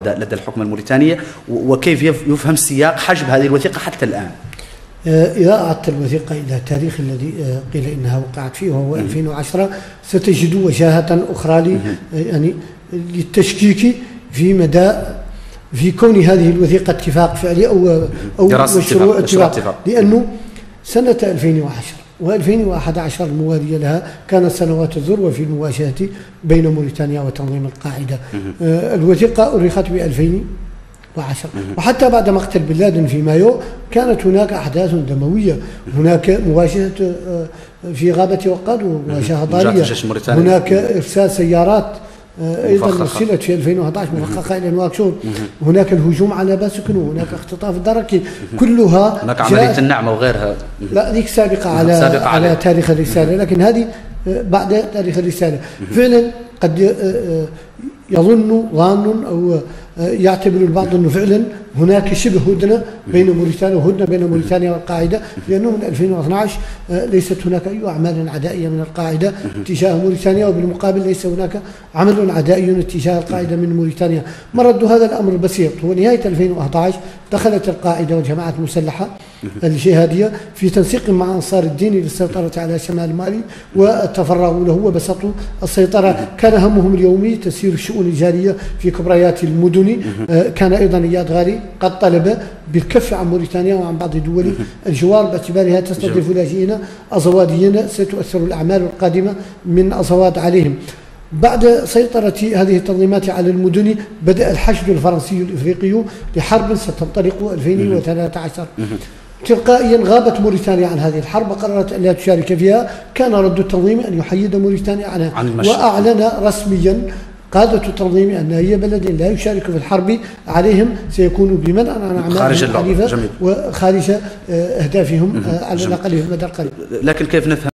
لدى الحكومة الموريتانية، وكيف يفهم سياق حجب هذه الوثيقة حتى الآن؟ إذا أعدت الوثيقة إلى التاريخ الذي قيل إنها وقعت فيه وهو 2010 ستجد وجاهة أخرى يعني للتشكيك في كون هذه الوثيقة اتفاق فعلي أو مشروع اتفاق، لأنه سنة 2010 و2011 الموالية لها كانت سنوات الذروة في المواجهة بين موريتانيا وتنظيم القاعدة. الوثيقة أرخت ب 2010 وحتى بعد مقتل بن لادن في مايو كانت هناك أحداث دموية، هناك مواجهة في غابة وقاد ومواجهة ضارية، هناك إرسال سيارات أيضا أرسلت في 2011 مفخخة إلى نواكشوط، هناك الهجوم على باسكنو، هناك اختطاف الدركي، كلها هناك عملية النعمة وغيرها. لا ذيك سابقة على تاريخ الرسالة، لكن هذه بعد تاريخ الرسالة. فعلا قد يظن أو يعتبر البعض أنه فعلا هناك شبه هدنة بين موريتانيا بين والقاعدة، لأنه من 2012 ليست هناك أي أعمال عدائية من القاعدة تجاه موريتانيا، وبالمقابل ليس هناك عمل عدائي تجاه القاعدة من موريتانيا. مرد هذا الأمر بسيط، هو نهاية 2011 دخلت القاعدة والجماعات المسلحة الجهادية في تنسيق مع أنصار الدين للسيطرة على شمال مالي، وتفرغوا له وبسطوا السيطرة. كان همهم اليومي تسيير الشؤون الجارية في كبريات المدن. كان أيضا إياد غالي قد طلب بالكف عن موريتانيا وعن بعض دول الجوار باعتبارها تستضيف لاجئين أزواديين ستؤثر الأعمال القادمة من أزواد عليهم. بعد سيطرة هذه التنظيمات على المدن بدأ الحشد الفرنسي الإفريقي لحرب ستنطلق 2013. تلقائيا غابت موريتانيا عن هذه الحرب وقررت أن لا تشارك فيها. كان رد التنظيم أن يحيد موريتانيا عنها، وأعلن رسميا قادة التنظيم أن أي بلد لا يشارك في الحرب عليهم سيكون بمنع عن أعمالهم العنيفة وخارج أهدافهم على الأقل في المدى القريب. لكن كيف نفهم